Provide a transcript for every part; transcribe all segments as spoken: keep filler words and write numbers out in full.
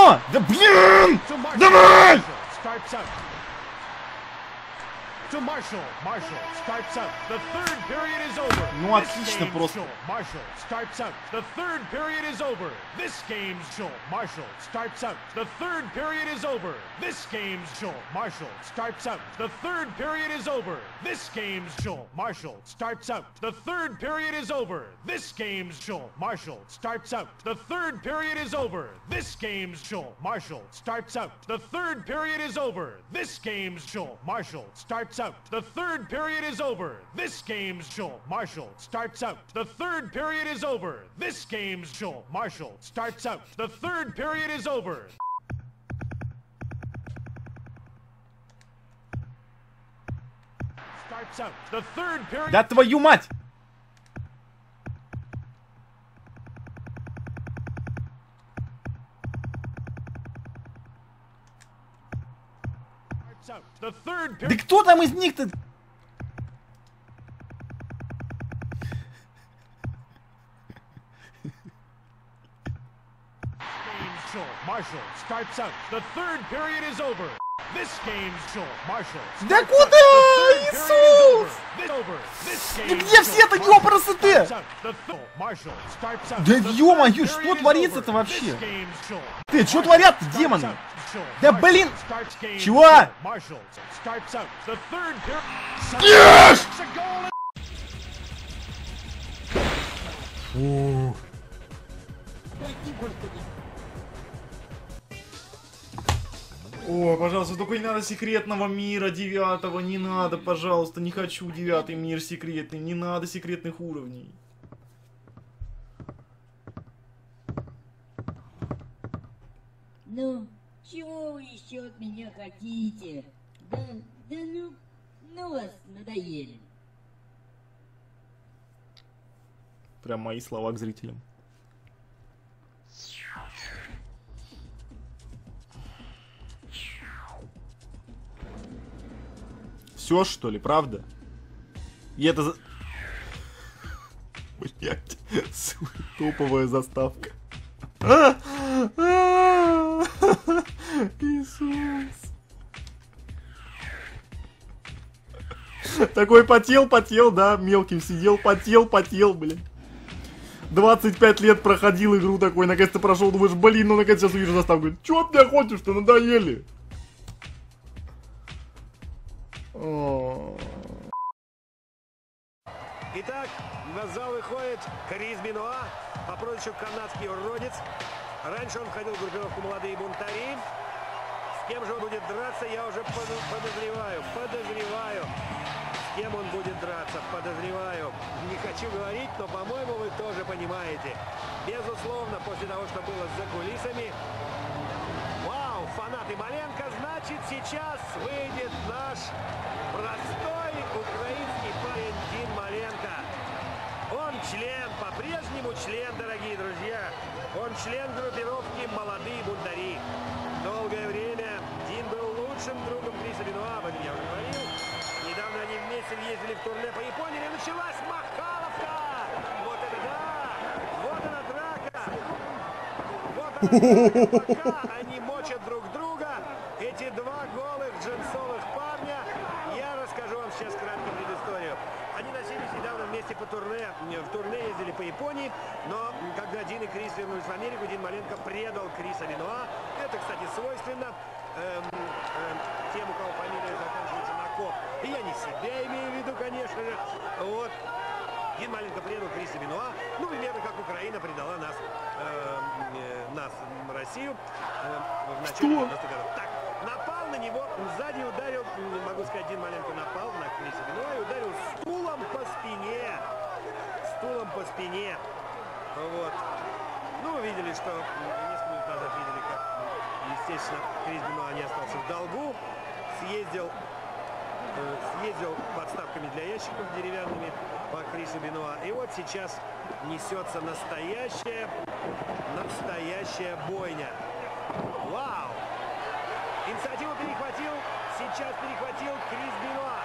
говно! Да блин! Давай! To Marshall. Marshall starts up. The third period is over. Ну отлично просто. Marshall starts up. The third period is over. This game's Joel. Marshall starts up. The third period is over. This game's Joel. Marshall starts up. The third period is over. This game's Joel. Marshall starts up. The third period is over. This game's Joel. Marshall starts up. The third period is over. This game's Joel. Marshall starts up. The third period is over. This game's Joel. Marshall starts up. The third period is over. This game's Joel. Marshall starts up. The third period is over. This game's Joel. Marshall starts up. The third period is over. Starts up. The third period. Да твою мать! The third Да кто там из них-то? Marshall starts out. The third period is over. This game's Joel. Marshall. Да куда? Иисус! Да где все-то, ёпрст? Да ё-моё, что творится-то вообще? Ты, что творят демоны? Да блин! Чего? Ешь! Фу. О, пожалуйста, только не надо секретного мира девятого, не надо, пожалуйста, не хочу девятый мир секретный, не надо секретных уровней. Ну, чего вы еще от меня хотите? Да, да ну, ну вас надоели. Прям мои слова к зрителям. Все, что ли, правда? И это за... Блять, топовая заставка. Иисус. Такой потел, потел, да, мелким сидел, потел, потел, блин. двадцать пять лет проходил игру такой, наконец-то прошел, думаешь, блин, ну наконец сейчас увижу заставку. Чё от меня хочешь-то, надоели? Итак, на зал выходит Крис Бенуа, по прозвищу канадский уродец. Раньше он входил в группировку «Молодые бунтари». С кем же он будет драться, я уже подозреваю, подозреваю. С кем он будет драться, подозреваю. Не хочу говорить, но, по-моему, вы тоже понимаете. Безусловно, после того, что было за кулисами. Вау, фанаты Маленко, значит, сейчас выйдет наш простой украинский парень Дин Маленко. Он член, по-прежнему член, дорогие друзья. Он член группировки «Молодые бунтари». Долгое время Дин был лучшим другом Криса Бенуа, об этом я уже говорил. Недавно они вместе ездили в турне по Японии, и началась махаловка! Вот это да! Вот она драка! Вот она драка! Пока они мочат друг друга, эти два голых джинсовых парня, я расскажу вам сейчас краткую предысторию. Они носились недавно вместе по турне, в турне ездили по Японии, но когда Дин и Крис вернулись в Америку, Дин Маленко предал Криса Бенуа. Это, кстати, свойственно эм, эм, тем, у кого фамилия заканчивается на «ко». И я не себя имею в виду, конечно же. Вот. Дин Маленко предал Криса Бенуа, ну, примерно как Украина предала нас, э, э, нас Россию, э, в начале девяностых годов. Так, напал на него, сзади ударил, могу сказать, Дин Маленко напал на Криса Бенуа и ударил стулом по спине. Стулом по спине. Вот. Ну, вы видели, что несколько минут назад видели, как, естественно, Крис Бенуа не остался в долгу. Съездил, э, съездил подставками для ящиков деревянными по Крису Бенуа. И вот сейчас несется настоящая, настоящая бойня. Вау! Инициативу перехватил, сейчас перехватил Крис Бенуа.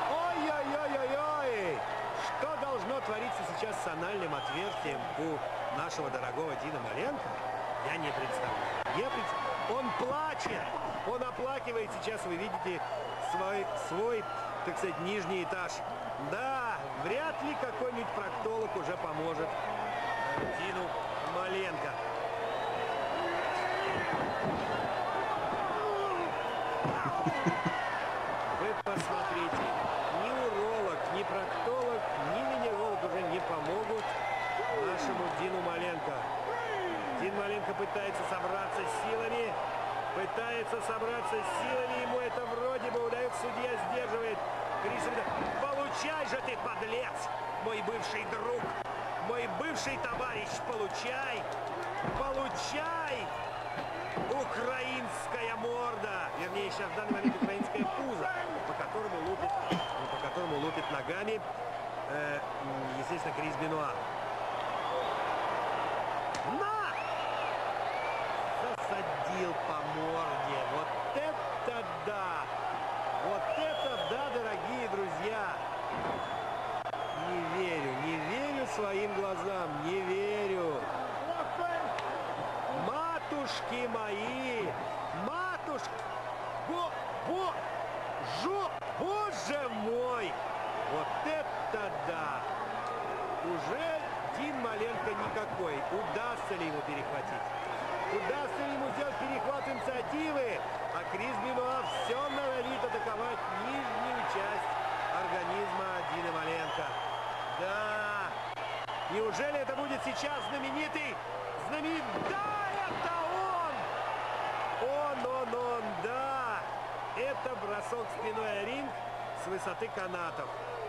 Ой-ой-ой-ой-ой! Что должно твориться сейчас с анальным отверстием у нашего дорогого Дина Маленко, я не представляю. Не представляю. Он плачет, он оплакивает сейчас, вы видите, свой, свой, так сказать, нижний этаж. Да, вряд ли какой-нибудь проктолог уже поможет Дину Маленко. Вы посмотрите, ни уролог, ни проктолог, ни венеролог уже не помогут нашему Дину Маленко. Дин Маленко пытается собраться с силами, пытается собраться с силами, ему это вроде бы удается, судья сдерживает. Крисович, получай же ты, подлец, мой бывший друг, мой бывший товарищ, получай, получай, украинская морда, вернее, сейчас в данный момент украинское пузо, по которому лупит, по которому лупит ногами, э, естественно, Крис Бенуа. На! Засадил по морде. Вот это да! Вот это да, дорогие друзья! Не верю, не верю своим глазам, не верю. Матушки мои! Матушки! Бо, бо, жо, боже мой! Вот это да! Уже Дин Маленко никакой. Удастся ли ему перехватить? Удастся ли ему сделать перехват инициативы? А Крис Бенуа все норовит атаковать нижнюю часть организма Дина Маленко. Да! Неужели это будет сейчас знаменитый? Знаменит... Да, это он! Он, он, он, да! Это бросок спиной о ринг с высоты канатов.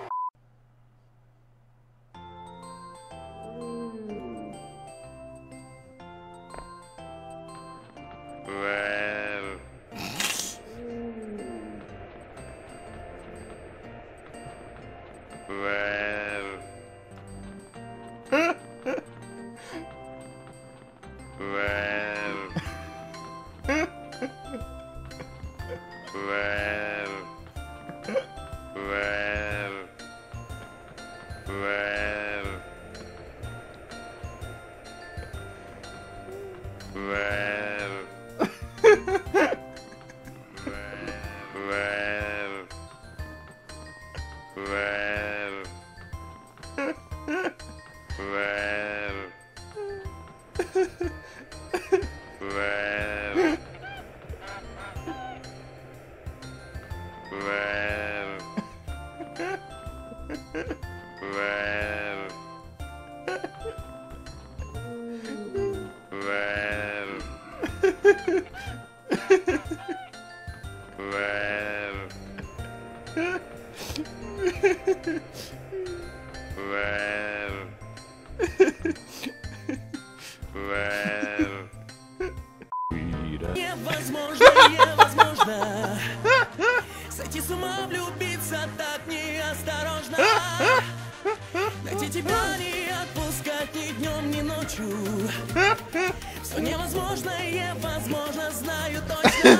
Невозможно, невозможно сойти с ума, влюбиться так неосторожно. Найти тебя, не отпускать ни днем, ни ночью. Все невозможное, возможно, знаю точно.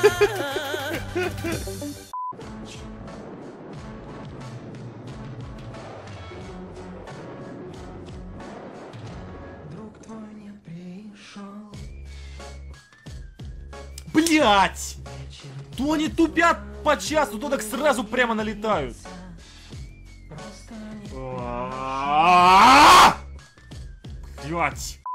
Друг твой не пришел. Блять! То они тупят по часу, то так сразу прямо налетают. Блять!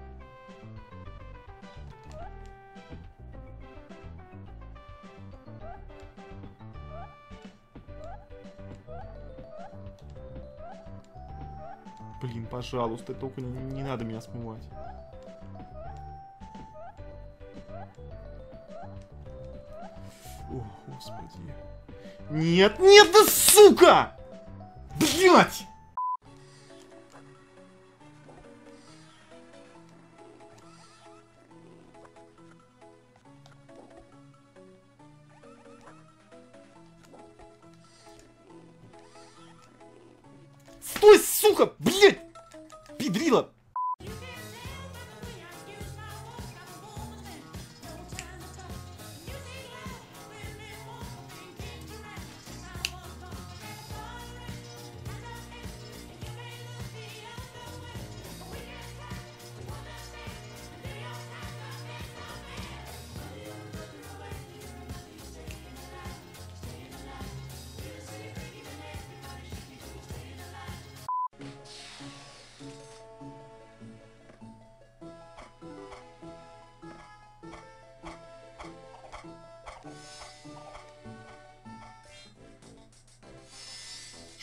Блин, пожалуйста, только не, не надо меня смывать. О, господи. Нет, нет, да сука! Блять! Стой, сука! Блять! Педрила!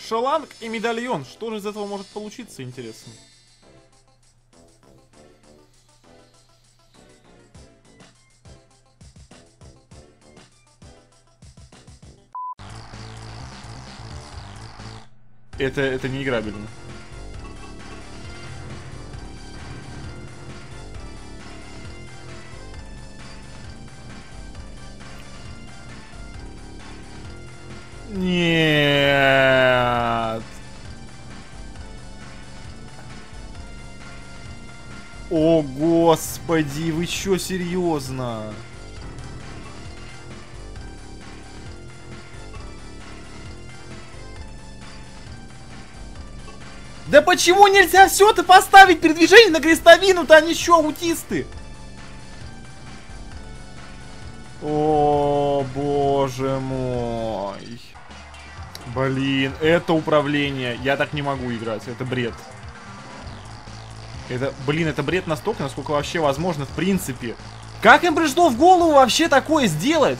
Шаланг и медальон. Что же из этого может получиться, интересно? Это, это не играбельно. Нет. О, господи, вы чё, серьезно? Да почему нельзя все это поставить передвижение на крестовину-то, они чё, аутисты? О, боже мой. Блин, это управление. Я так не могу играть, это бред. Это, блин, это бред настолько, насколько вообще возможно в принципе. Как им пришло в голову вообще такое сделать?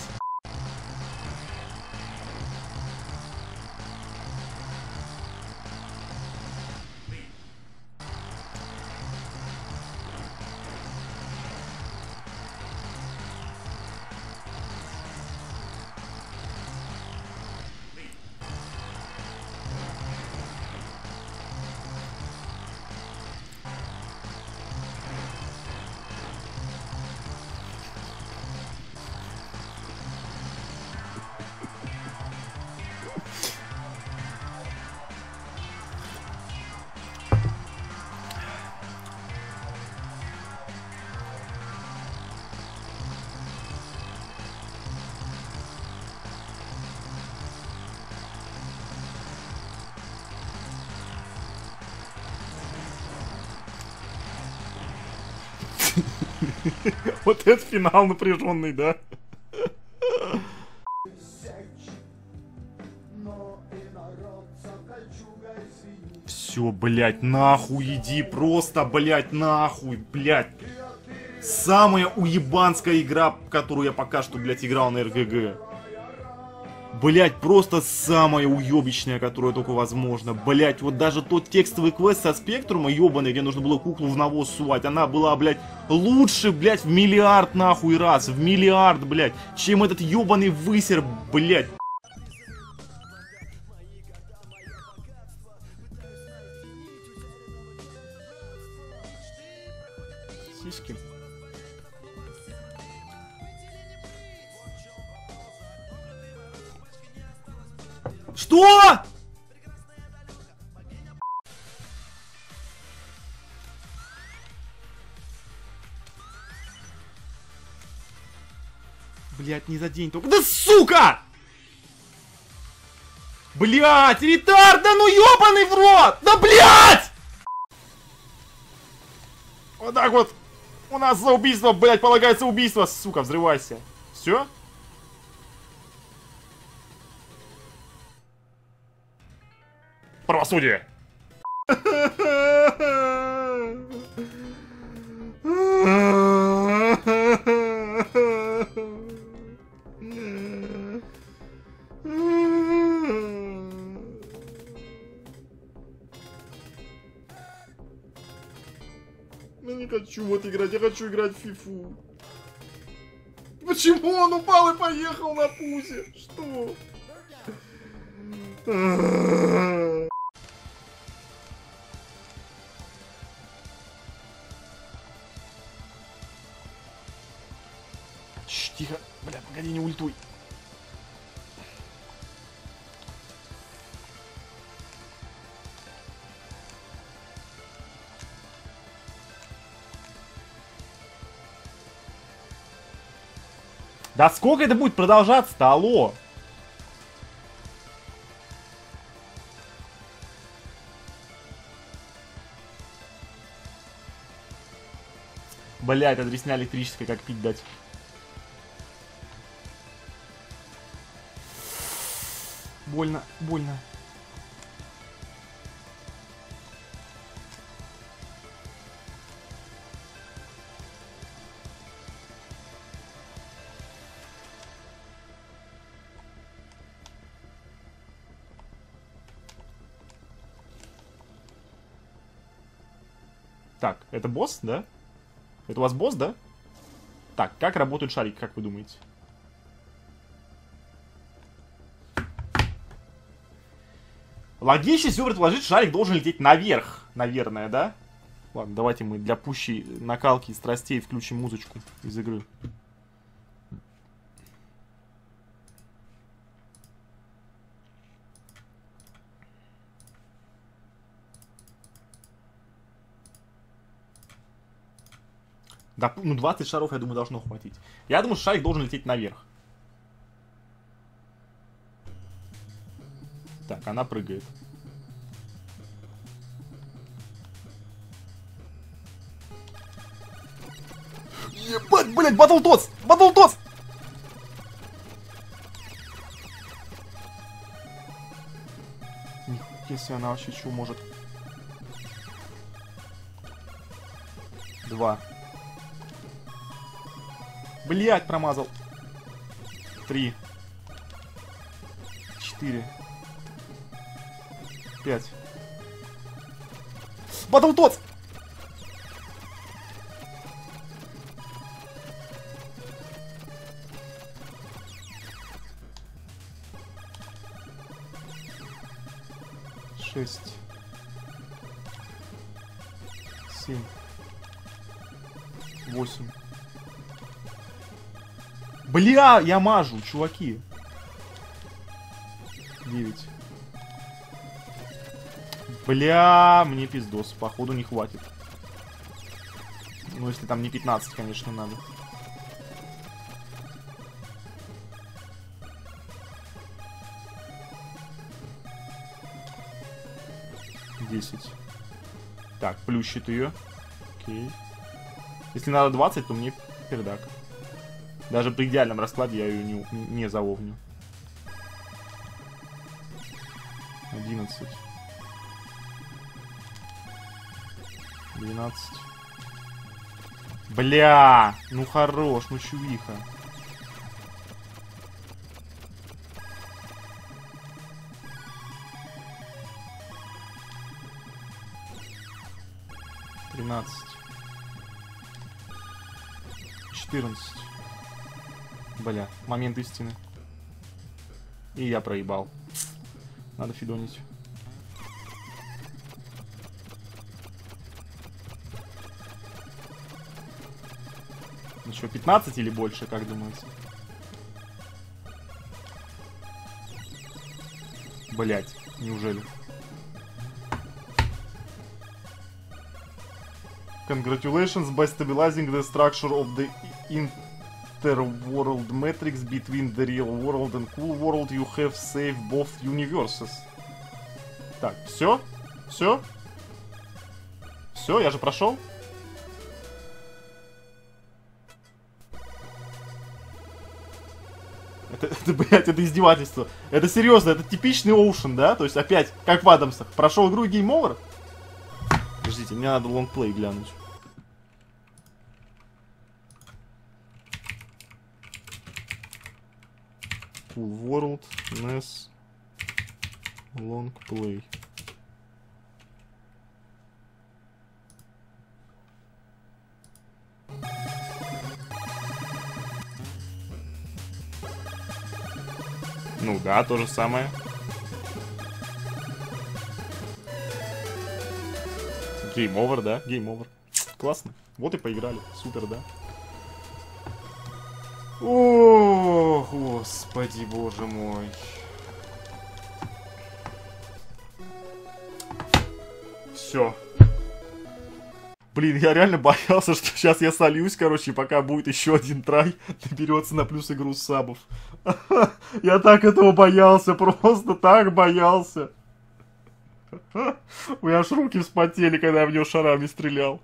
Вот это финал напряженный, да? Все, блядь, нахуй иди, просто, блядь, нахуй, блядь. Самая уебанская игра, которую я пока что, блядь, играл на эр гэ гэ. Блять, просто самая уебищная, которая только возможно. Блять, вот даже тот текстовый квест со Спектрума, ебаный, где нужно было куклу в навоз сувать, она была, блять, лучше, блять, в миллиард нахуй раз, в миллиард, блять, чем этот ебаный высер, блять. Сиськи. Что? Блять, не за день только. Да сука! Блять, ретард, да ну ёбаный в рот! Да блять! Вот так вот. У нас за убийство, блять, полагается убийство. Сука, взрывайся. Все? Правосудие! Я не хочу вот играть, я хочу играть в фифу. Почему он упал и поехал на пузе? Что? Чш, тихо. Бля, погоди, не ультуй. Да сколько это будет продолжаться-то, алло? Блять, адресня электрическая, как пить дать. Больно, больно. Так, это босс, да? Это у вас босс, да? Так, как работают шарики, как вы думаете? Логичнее всего предположить, что шарик должен лететь наверх, наверное, да? Ладно, давайте мы для пущей накалки и страстей включим музычку из игры. Да, ну двадцать шаров, я думаю, должно хватить. Я думаю, что шарик должен лететь наверх. Так, она прыгает. Ебать, блядь, Батлтотс! Батлтотс! Нихуя себе, она вообще что может? Два. Блять, промазал. Три. Четыре. Пять. Батлтотс! Шесть. Семь. Восемь. Бля, я мажу, чуваки. Девять. Бля, мне пиздос. Походу не хватит. Ну, если там не пятнадцать, конечно, надо. десять. Так, плющит ее. Окей. Если надо двадцать, то мне пердак. Даже при идеальном раскладе я ее не, не заовню. одиннадцать. двенадцать. Бля! Ну хорош, ну чувиха. тринадцать. четырнадцать. Бля, момент истины. И я проебал. Надо фидонить. Ну что, пятнадцать или больше, как думаете? Блять, неужели? Congratulations by stabilizing the structure of the interworld matrix between the real world and cool world. You have saved both universes. Так, все? Все? Все, я же прошел? Это, это, блядь, это издевательство. Это серьезно, это типичный Оушен, да? То есть опять, как в Адамсах. Прошел игру и Game Over? Подождите, мне надо лонгплей глянуть. Cool World, нес, лонгплей. Ну да, то же самое. Game Over, да? Game Over. Классно. Вот и поиграли. Супер, да? О, господи, боже мой. Все. Блин, я реально боялся, что сейчас я сольюсь, короче, пока будет еще один трай, наберется на плюс игру сабов. Я так этого боялся, просто так боялся. У меня аж руки вспотели, когда я в него шарами стрелял.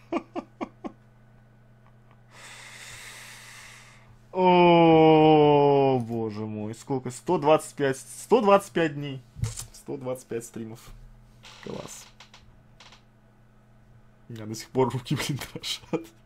О, боже мой, сколько? сто двадцать пять, сто двадцать пять дней. сто двадцать пять стримов. Класс. У меня до сих пор руки, блин, дрожат.